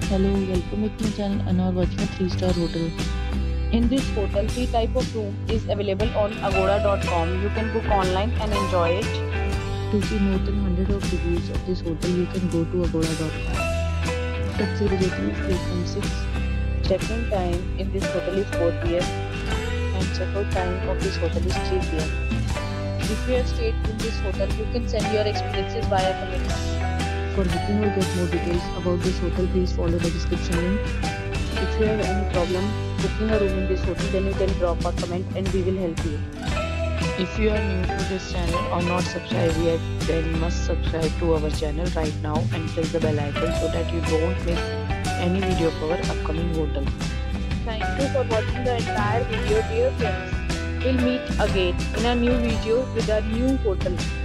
Hello, welcome back to my channel and are watching a 3-star hotel. In this hotel, three type of room is available on agoda.com. You can book online and enjoy it. To see more than 100 of reviews of this hotel, you can go to agoda.com. Its rating is 8.6. Check-in time in this hotel is 4 p.m. and check-out time of this hotel is 3 p.m. If you have stayed in this hotel, you can send your experiences via comments. For booking or get more details about this hotel, please follow the description link. If you have any problem booking a room in this hotel, then you can drop a comment and we will help you. If you are new to this channel or not subscribed yet, then must subscribe to our channel right now and press the bell icon so that you don't miss any video of our upcoming hotel. Thank you for watching the entire video, dear friends. We'll meet again in a new video with a new hotel.